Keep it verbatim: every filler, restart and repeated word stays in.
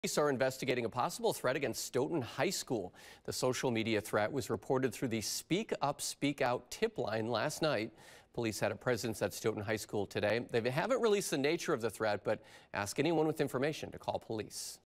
Police are investigating a possible threat against Stoughton High School. The social media threat was reported through the Speak Up, Speak Out tip line last night. Police had a presence at Stoughton High School today. They haven't released the nature of the threat, but ask anyone with information to call police.